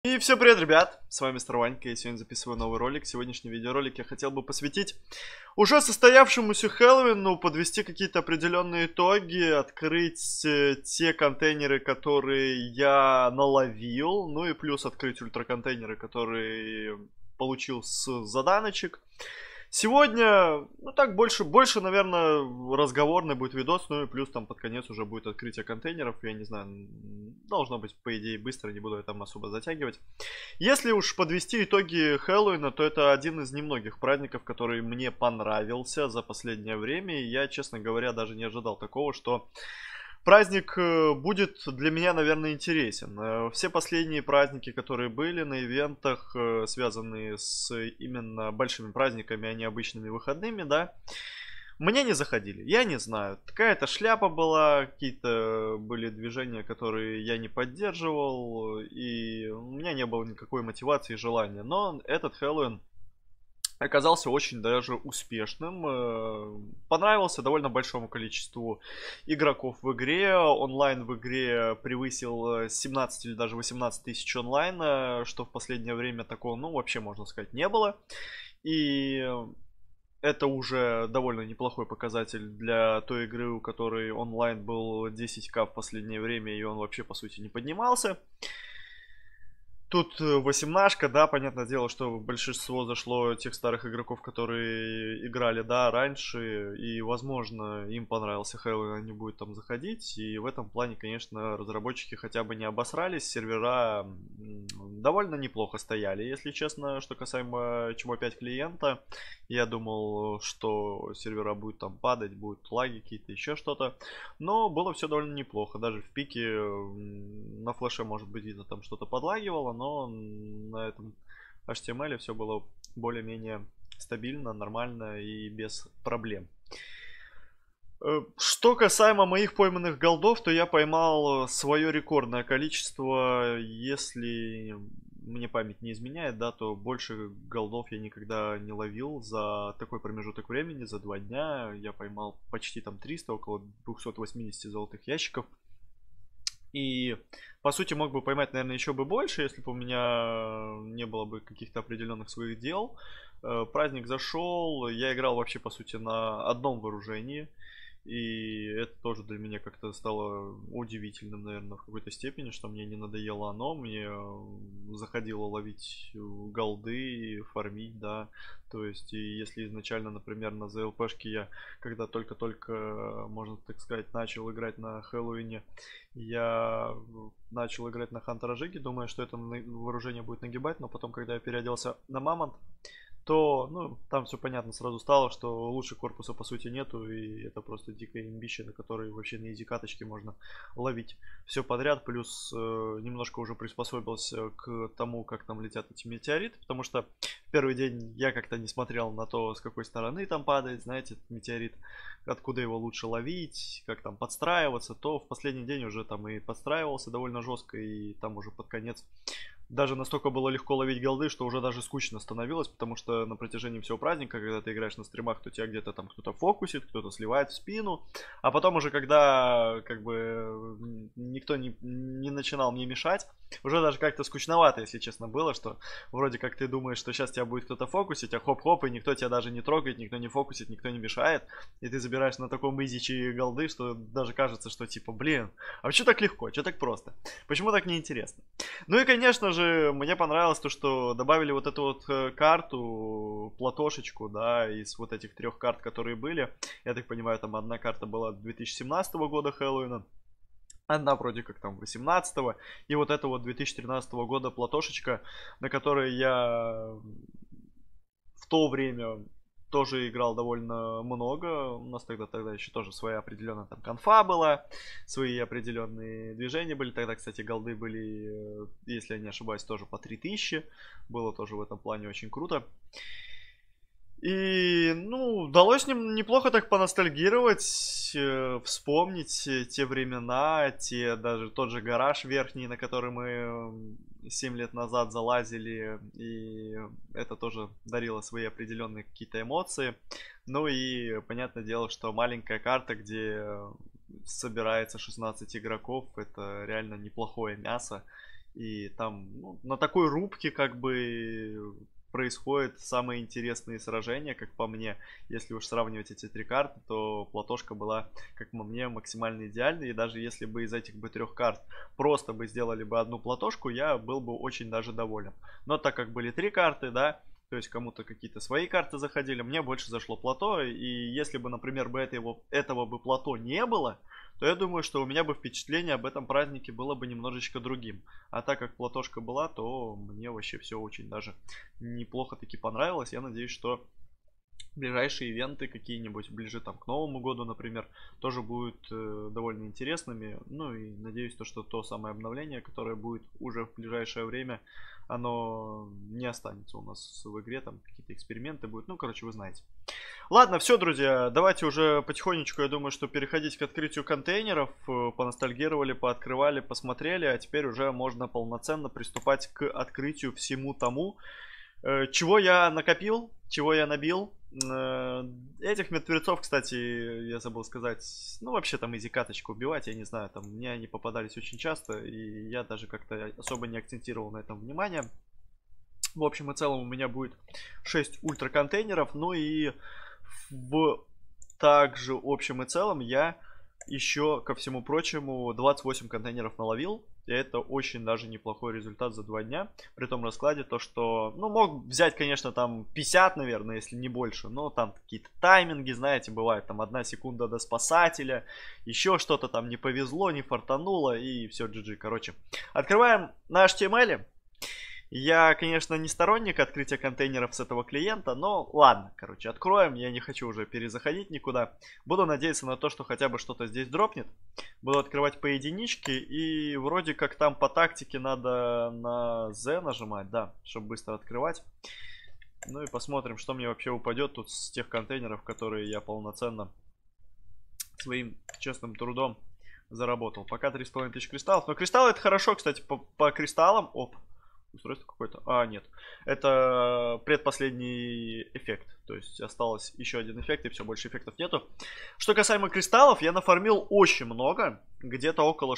И всем привет, ребят! С вами Старванька, я сегодня записываю новый ролик. Сегодняшний видеоролик я хотел бы посвятить уже состоявшемуся Хэллоуину, подвести какие-то определенные итоги, открыть те контейнеры, которые я наловил, ну и плюс открыть ультраконтейнеры, которые получил с заданочек. Сегодня, ну так, больше, наверное, разговорный будет видос, ну и плюс там под конец уже будет открытие контейнеров, я не знаю, должно быть, по идее, быстро, не буду я там особо затягивать. Если уж подвести итоги Хэллоуина, то это один из немногих праздников, который мне понравился за последнее время, и я, честно говоря, даже не ожидал такого, что праздник будет для меня, наверное, интересен. Все последние праздники, которые были на ивентах, связанные с именно большими праздниками, а не обычными выходными, да, мне не заходили. Я не знаю. Какая-то шляпа была, какие-то были движения, которые я не поддерживал, и у меня не было никакой мотивации и желания. Но этот Хэллоуин оказался очень даже успешным. Понравился довольно большому количеству игроков в игре. Онлайн в игре превысил 17 или даже 18 тысяч онлайн, что в последнее время такого, ну, вообще, можно сказать, не было. И это уже довольно неплохой показатель для той игры, у которой онлайн был 10к в последнее время, и он вообще, по сути, не поднимался. Тут 18, да, понятное дело, что большинство зашло тех старых игроков, которые играли, да, раньше, и, возможно, им понравился Хэллоуин, они будут там заходить, и в этом плане, конечно, разработчики хотя бы не обосрались, сервера довольно неплохо стояли, если честно, что касаемо чмо 5 клиента, я думал, что сервера будут там падать, будут лаги какие-то, еще что-то, но было все довольно неплохо, даже в пике на флеше, может быть, где-то там что-то подлагивало, но на этом HTML все было более-менее стабильно, нормально и без проблем. Что касаемо моих пойманных голдов, то я поймал свое рекордное количество. Если мне память не изменяет, да, то больше голдов я никогда не ловил за такой промежуток времени, за 2 дня. Я поймал почти там 300, около 280 золотых ящиков. И, по сути, мог бы поймать, наверное, еще бы больше, если бы у меня не было бы каких-то определенных своих дел. Праздник зашел, я играл вообще, по сути, на одном вооружении. И это тоже для меня как-то стало удивительным, наверное, в какой-то степени, что мне не надоело оно, мне заходило ловить голды, фармить, да. То есть, и если изначально, например, на ЗЛПшке я, когда только-только, можно так сказать, начал играть на Хэллоуине, я начал играть на Хантера Жиги, думая, что это вооружение будет нагибать, но потом, когда я переоделся на Мамонт, то, ну, там все понятно сразу стало, что лучше корпуса по сути нету, и это просто дикая имбища, на которой вообще на изи каточке можно ловить все подряд, плюс немножко уже приспособился к тому, как там летят эти метеориты, потому что в первый день я как-то не смотрел на то, с какой стороны там падает, знаете, этот метеорит, откуда его лучше ловить, как там подстраиваться, то в последний день уже там и подстраивался довольно жестко, и там уже под конец даже настолько было легко ловить голды, что уже даже скучно становилось, потому что на протяжении всего праздника, когда ты играешь на стримах, то тебя где-то там кто-то фокусит, кто-то сливает в спину, а потом уже когда как бы никто не начинал мне мешать, уже даже как-то скучновато, если честно, было, что вроде как ты думаешь, что сейчас тебя будет кто-то фокусить, а хоп-хоп, и никто тебя даже не трогает, никто не фокусит, никто не мешает, и ты забираешь на таком изичи голды, что даже кажется, что типа, блин, а почему так легко, что так просто, почему так неинтересно? Ну и, конечно же, мне понравилось то, что добавили вот эту вот карту, платошечку, да, из вот этих 3 карт, которые были. Я так понимаю, там одна карта была 2017 года Хэллоуина, одна вроде как там 18-го, и вот это вот 2013 года платошечка, на которой я в то время тоже играл довольно много. У нас тогда еще тоже своя определенная там конфа была, свои определенные движения были. Тогда, кстати, голды были, если я не ошибаюсь, тоже по 3000. Было тоже в этом плане очень круто. И, ну, удалось ним неплохо так поностальгировать, вспомнить те времена, даже тот же гараж верхний, на который мы 7 лет назад залазили, и это тоже дарило свои определенные какие-то эмоции. Ну и понятное дело, что маленькая карта, где собирается 16 игроков, это реально неплохое мясо. И там ну, на такой рубке как бы происходят самые интересные сражения, как по мне. Если уж сравнивать эти три карты, то Платошка была, как по мне, максимально идеальной. И даже если бы из этих бы трех карт просто бы сделали бы одну Платошку, я был бы очень даже доволен. Но так как были три карты, да, то есть кому-то какие-то свои карты заходили, мне больше зашло плато. И если бы, например, этого бы плато не было, то я думаю, что у меня бы впечатление об этом празднике было бы немножечко другим. А так как платошка была, то мне вообще все очень даже неплохо таки понравилось. Я надеюсь, что ближайшие ивенты какие-нибудь, ближе там к Новому году, например, тоже будут довольно интересными. Ну и надеюсь, что то самое обновление, которое будет уже в ближайшее время, оно не останется у нас в игре, там какие-то эксперименты будут. Ну, короче, вы знаете. Ладно, все, друзья, давайте уже потихонечку, я думаю, что переходить к открытию контейнеров. Поностальгировали, пооткрывали, посмотрели, а теперь уже можно полноценно приступать к открытию всему тому, чего я накопил, чего я набил. Этих мертвецов, кстати, я забыл сказать, ну вообще там изи каточку убивать, я не знаю, там мне они попадались очень часто, и я даже как-то особо не акцентировал на этом внимание. В общем и целом у меня будет 6 ультра контейнеров, ну и в также общем и целом я еще, ко всему прочему, 28 контейнеров наловил. И это очень даже неплохой результат за 2 дня. При том раскладе то, что, ну, мог взять, конечно, там 50, наверное, если не больше. Но там какие-то тайминги, знаете, бывает. Там 1 секунда до спасателя. Еще что-то там не повезло, не фартануло. И все, GG. Короче, открываем на HTML. Я, конечно, не сторонник открытия контейнеров с этого клиента, но ладно, короче, откроем. Я не хочу уже перезаходить никуда. Буду надеяться на то, что хотя бы что-то здесь дропнет. Буду открывать по единичке. И вроде как там по тактике надо на Z нажимать, да, чтобы быстро открывать. Ну и посмотрим, что мне вообще упадет тут с тех контейнеров, которые я полноценно своим честным трудом заработал. Пока 3500 кристаллов. Но кристаллы это хорошо, кстати, по кристаллам. Оп. Устройство какое-то? А, нет. Это предпоследний эффект. То есть осталось еще один эффект, и все, больше эффектов нету. Что касаемо кристаллов, я нафармил очень много. Где-то около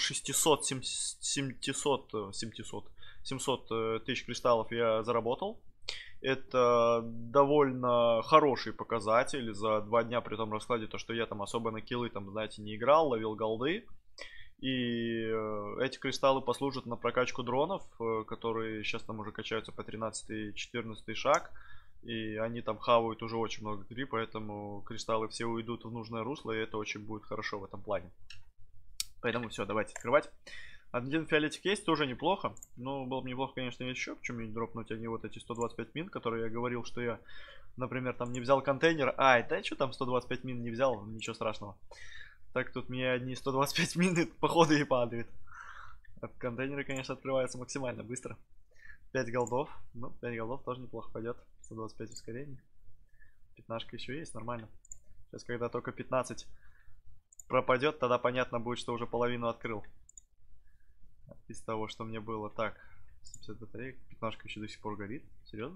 700 тысяч кристаллов я заработал. Это довольно хороший показатель за 2 дня при том раскладе, то что я там особо на киллы, там, знаете, не играл, ловил голды. И эти кристаллы послужат на прокачку дронов, которые сейчас там уже качаются по 13-14 шаг. И они там хавают уже очень много гри, поэтому кристаллы все уйдут в нужное русло, и это очень будет хорошо в этом плане. Поэтому все, давайте открывать. Один фиолетик есть, тоже неплохо. Но было бы неплохо, конечно, еще почему-нибудь дропнуть, а не вот эти 125 мин, которые я говорил, что я, например, там не взял контейнер. Ай, да что там 125 мин не взял, ничего страшного. Так тут мне одни 125 мин походу и падают. Контейнеры, конечно, открываются максимально быстро. 5 голдов. Ну, 5 голдов тоже неплохо пойдет. 125 ускорений. 15 еще есть, нормально. Сейчас, когда только 15 пропадет, тогда понятно будет, что уже половину открыл. Из того, что мне было. Так, 150 батареек. 15 еще до сих пор горит. Серьезно?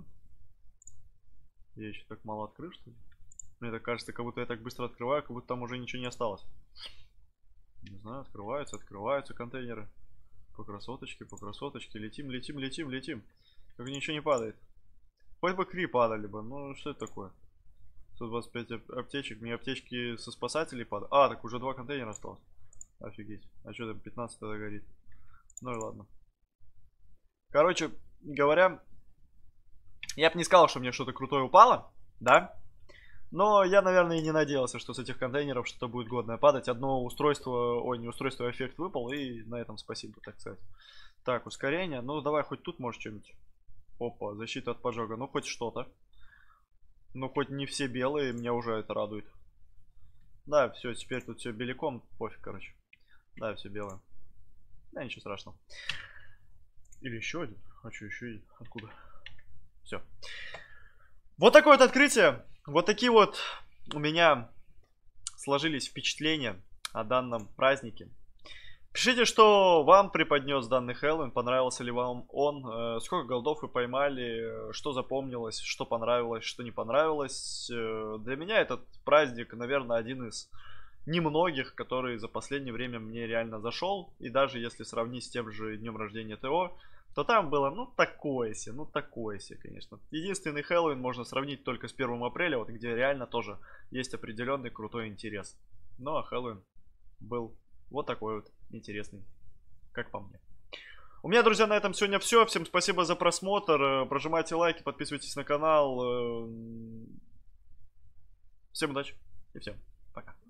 Я еще так мало открыл, что ли? Мне так кажется, как будто я так быстро открываю, как будто там уже ничего не осталось. Не знаю, открываются контейнеры. По красоточке. Летим, летим, летим, летим. Как ничего не падает. Хоть бы кри падали бы. Ну, что это такое? 125 аптечек. Мне аптечки со спасателей падают. А, так уже 2 контейнера осталось. Офигеть. А что там 15 тогда горит? Ну и ладно. Короче говоря, я бы не сказал, что мне что-то крутое упало. Да? Но я, наверное, и не надеялся, что с этих контейнеров что-то будет годное падать. Одно устройство, ой, не устройство, а эффект выпал, и на этом спасибо, так сказать. Так, ускорение. Ну, давай хоть тут, может, что-нибудь. Опа, защита от поджога. Ну, хоть что-то. Ну, хоть не все белые, меня уже это радует. Да, все, теперь тут все беликом. Пофиг, короче. Да, все белое. Да, ничего страшного. Или еще один. А что, еще один? Откуда? Все. Вот такое вот открытие. Вот такие вот у меня сложились впечатления о данном празднике. Пишите, что вам преподнес данный Хэллоуин, понравился ли вам он, сколько голдов вы поймали, что запомнилось, что понравилось, что не понравилось. Для меня этот праздник, наверное, один из немногих, который за последнее время мне реально зашел. И даже если сравнить с тем же днем рождения ТО, то там было, ну, такое себе, конечно. Единственный Хэллоуин можно сравнить только с 1 апреля, вот где реально тоже есть определенный крутой интерес. Ну, а Хэллоуин был вот такой вот интересный, как по мне. У меня, друзья, на этом сегодня все. Всем спасибо за просмотр. Прожимайте лайки, подписывайтесь на канал. Всем удачи и всем пока.